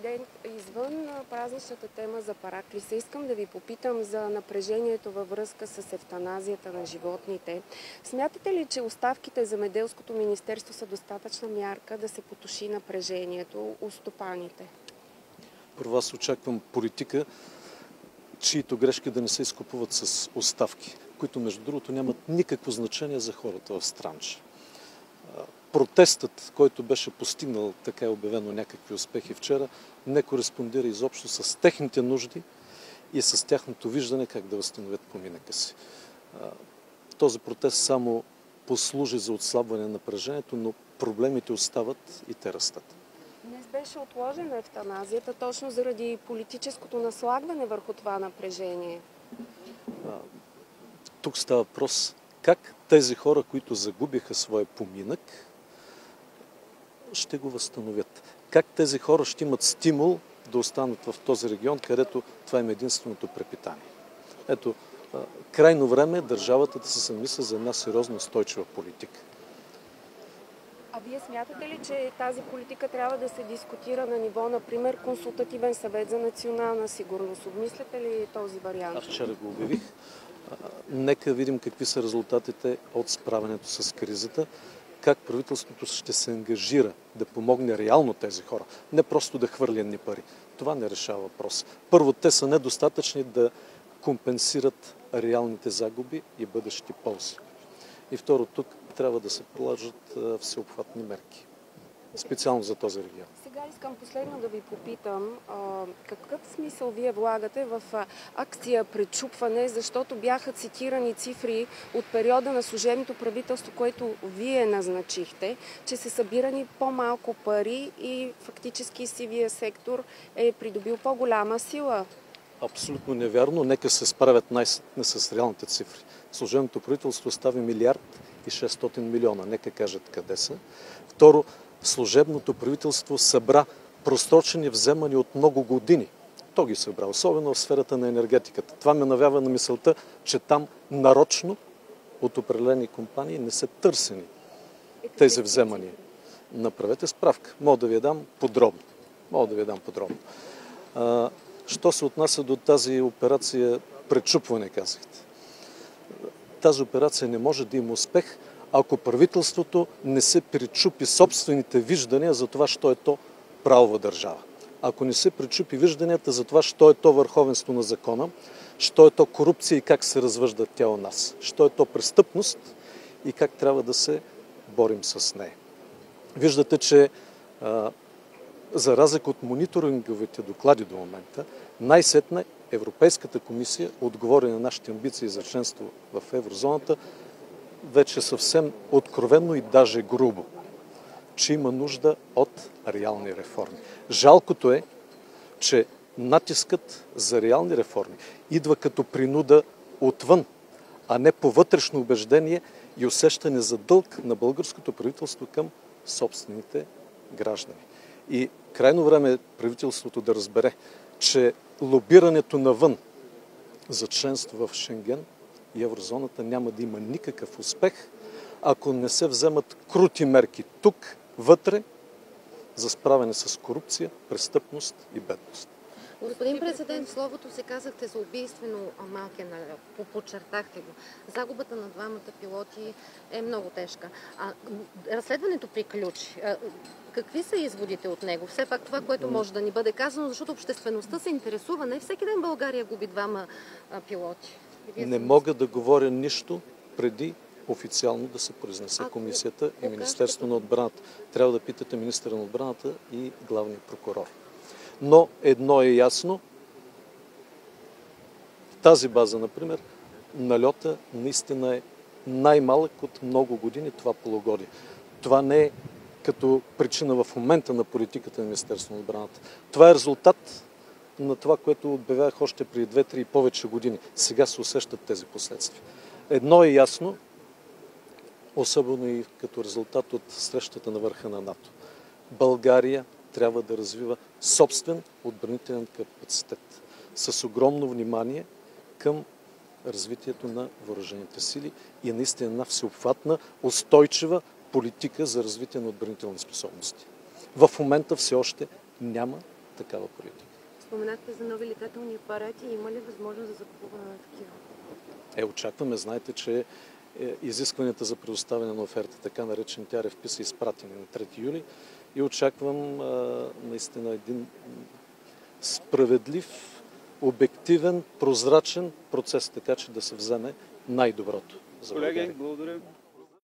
президент, извън празничната тема за Параклиса, искам да ви попитам за напрежението във връзка с евтаназията на животните. Смятате ли, че оставките за Земеделското министерство са достатъчна мярка да се потуши напрежението у стопаните? Първо аз очаквам политика, чието грешки да не се изкупуват с оставки, които между другото нямат никакво значение за хората в Странджа. Протестът, който беше постигнал, така е обявено, някакви успехи вчера, не кореспондира изобщо с техните нужди и с тяхното виждане как да възстановят поминъка си. Този протест само послужи за отслабване на напрежението, но проблемите остават и те растат. Днес беше отложена евтаназията точно заради политическото наслагване върху това напрежение. Тук става въпрос как тези хора, които загубиха своя поминък, ще го възстановят. Как тези хора ще имат стимул да останат в този регион, където това е единственото препитание. Ето, крайно време е държавата да се замисли за една сериозна устойчива политика. А вие смятате ли, че тази политика трябва да се дискутира на ниво, например, консултативен съвет за национална сигурност? Обмисляте ли този вариант? Аз вчера го обявих. Нека видим какви са резултатите от справянето с кризата, как правителството ще се ангажира да помогне реално тези хора, не просто да хвърли едни пари. Това не решава въпрос. Първо, те са недостатъчни да компенсират реалните загуби и бъдещи ползи. И второ, тук трябва да се положат всеобхватни мерки, специално за този регион. Сега искам последно да ви попитам, какъв смисъл вие влагате в акция пречупване, защото бяха цитирани цифри от периода на служебното правителство, което вие назначихте, че са събирани по-малко пари и фактически сивия сектор е придобил по-голяма сила. Абсолютно невярно. Нека се справят най-сетне с реалните цифри. Служебното правителство остави 1 600 милиона. Нека кажат къде са. Второ, служебното правителство събра просрочени вземания от много години. То ги събра, особено в сферата на енергетиката. Това ме навява на мисълта, че там нарочно от определени компании не са търсени тези вземания. Направете справка. Мога да ви я дам подробно. Що се отнася до тази операция пречупване, казахте. Тази операция не може да има успех, ако правителството не се пречупи собствените виждания за това, що е то правова държава. Ако не се пречупи вижданията за това, що е то върховенство на закона, що е то корупция и как се развъжда тя у нас, що е то престъпност и как трябва да се борим с нея. Виждате, че за разлика от мониторинговите доклади до момента, най-сетне Европейската комисия отговори на нашите амбиции за членство в еврозоната вече съвсем откровенно и даже грубо, че има нужда от реални реформи. Жалкото е, че натискът за реални реформи идва като принуда отвън, а не по вътрешно убеждение и усещане за дълг на българското правителство към собствените граждани. И крайно време е правителството да разбере, че лобирането навън за членство в Шенген и еврозоната няма да има никакъв успех, ако не се вземат крути мерки тук, вътре, за справяне с корупция, престъпност и бедност. Господин президент, словото си казахте за убийствено малкия налет. Подчертахте го. Загубата на двамата пилоти е много тежка. Разследването приключи. Какви са изводите от него? Все пак това, което може да ни бъде казано, защото обществеността се интересува. Не всеки ден България губи двама пилоти. Не мога да говоря нищо преди официално да се произнесе комисията и Министерството на отбраната. Трябва да питате министъра на отбраната и главния прокурор. Но едно е ясно. В тази база, например, налета наистина е най-малък от много години това полугодие. Това не е като причина в момента на политиката на Министерството на отбраната. Това е резултат на това, което обявявах още преди 2-3 и повече години. Сега се усещат тези последствия. Едно е ясно, особено и като резултат от срещата на върха на НАТО. България трябва да развива собствен отбранителен капацитет с огромно внимание към развитието на въоръжените сили и наистина една всеобхватна, устойчива политика за развитие на отбранителни способности. В момента все още няма такава политика. Споменахте за нови летателни апарати. Има ли възможност за закупуване на такива? Очакваме. Знаете, че изискванията за предоставяне на оферта, така наречените RFP, са изпратени на 3 юли и очаквам наистина един справедлив, обективен, прозрачен процес, така че да се вземе най-доброто за България. Колеги, благодаря.